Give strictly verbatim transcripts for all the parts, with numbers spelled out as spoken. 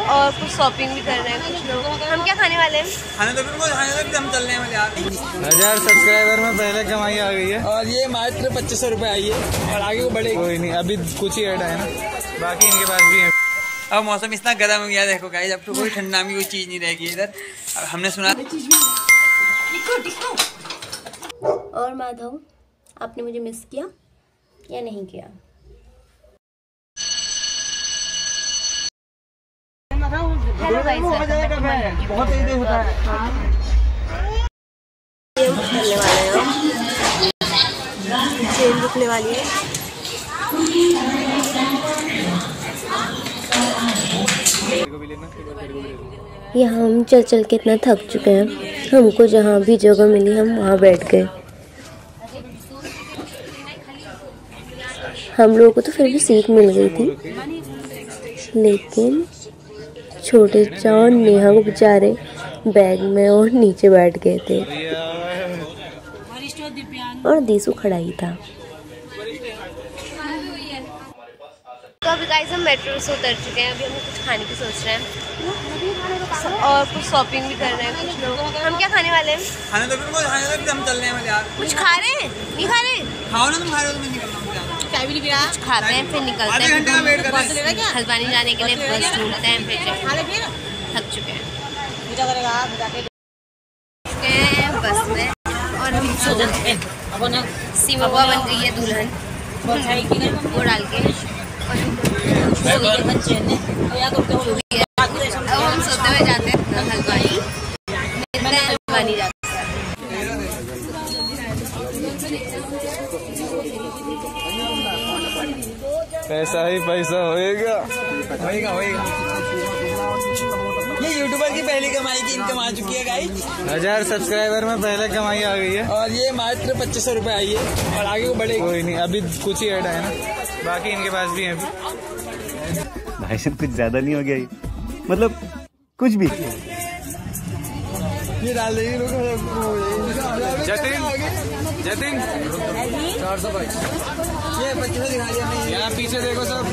और कुछ शॉपिंग भी कर रहे हैं कुछ लोग। हम क्या खाने वाले हैं? खाने तो बिल्कुल खाने तक हम चलने वाले यार। हजार सब्सक्राइबर में पहले कमाई आ गई है और ये मात्र पच्चीस सौ रुपए आई है और आगे को बढ़ेगी। कोई नहीं, अभी कुछ ही ऐड है ना, बाकी इनके पास भी है। अब मौसम इतना गर्म हो गया देखो गाइस, अब तो कोई ठंडा में कोई चीज नहीं रहेगी इधर। अब हमने सुना। और माधव, आपने मुझे मिस किया या नहीं किया? हेलो गाइस, बहुत तेज होता है। चलने वाले हैं, ट्रेन रुकने वाली है। यहाँ हम चल चल के इतना थक चुके हैं, हमको जहाँ भी जगह मिली हम वहाँ बैठ गए। हम लोगों को तो फिर भी सीट मिल गई थी, लेकिन छोटे चा और नेहा को बेचारे बैग में और नीचे बैठ गए थे और दीसू खड़ा ही था। तो अभी गाइस हम मेट्रो से उतर चुके हैं। अभी हम कुछ खाने की सोच रहे हैं और कुछ शॉपिंग भी कर रहे हैं कुछ लोग। हम क्या खाने वाले हैं? खाने तो बिल्कुल खाने तक हम चलने वाले यार। कुछ खा रहे हैं? नहीं खा रहे? खाओ ना, तुम खा रहे हो तो मैं निकल रहा हूँ। चाय भी नहीं पिया। कुछ खाते हैं फिर निकलते हैं हल्द्वानी जाने के लिए। बस ढूंढते हैं, फिर थक चुके हैं बस में। और हम सीमा बुआ बन गई है दुल्हन, वो डाल के हम सोते हुए जाते हैं हल्द्वानी, हल्द्वानी जाते हैं। पैसा ही पैसा होएगा होएगा होएगा। ये यूट्यूबर की पहली कमाई की इनकम आ चुकी है गाइस। हजार सब्सक्राइबर में पहले कमाई आ गई है और ये मात्र पच्चीस सौ रुपए आई है और आगे को बढ़ेगी। कोई नहीं, अभी कुछ ही ऐड है ना, बाकी इनके पास भी है। भाई साहब कुछ ज्यादा नहीं हो गया ये, मतलब कुछ भी। ये डाल देंगे जतिन जतिन चार सौ बाईस ये पच्चीस सौ दिखा दिया नहीं। यहाँ पीछे देखो सब।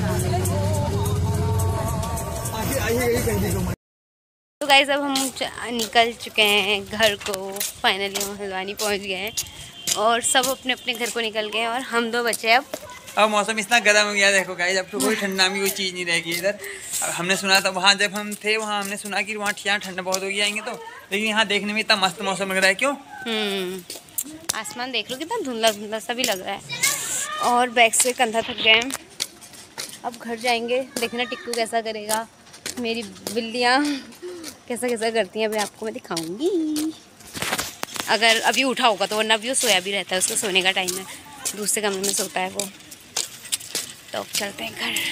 तो गाइस अब हम निकल चुके हैं घर को, फाइनली हम हल्द्वानी पहुंच गए हैं और सब अपने अपने घर को निकल गए हैं और हम दो बचे अब। अब मौसम इतना गर्म हो गया देखो गाइस, अब तो कोई ठंडा में कोई चीज़ नहीं रहेगी इधर। अब हमने सुना था वहाँ जब हम थे वहाँ हमने सुना कि वहाँ यहाँ ठंडा बहुत हो गया आएंगे तो, लेकिन यहाँ देखने में इतना मस्त मौसम लग रहा है। क्यों? हम्म आसमान देख लो कितना धुंधला धुंधला सा भी लग रहा है और बैग से कंधा थक गए हैं। अब घर जाएंगे, देखना टिक्कू कैसा करेगा, मेरी बिल्लियाँ कैसा कैसा करती हैं, अभी आपको मैं दिखाऊंगी। अगर अभी उठा होगा तो, वरना अभी वो सोया भी रहता है, उसका सोने का टाइम है, दूसरे कमरे में सोता है वो। तो अब चलते हैं घर।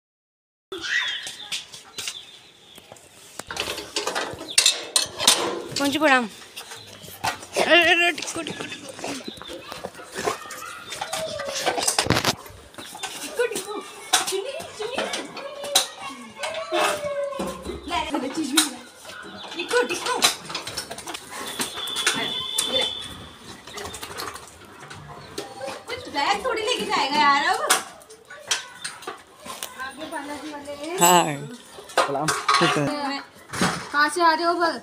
कौन सी प्रणाम? अरे टिक्कू टिक्कू बैग थोड़ी लेके जाएगा यार। अब हाँ कहाँ से आ रहे हो बल?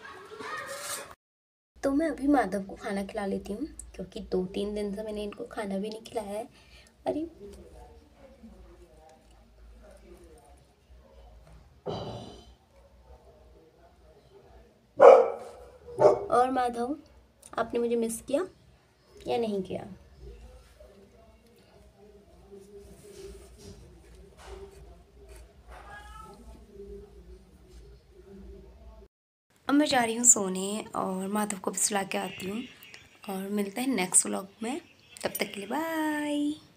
तो मैं अभी माधव को खाना खिला लेती हूँ, क्योंकि दो तीन दिन से मैंने इनको खाना भी नहीं खिलाया है। अरे और माधव, आपने मुझे मिस किया या नहीं किया? अब मैं जा रही हूँ सोने और माधव को भी सुला के आती हूँ और मिलते हैं नेक्स्ट व्लॉग में। तब तक के लिए बाय।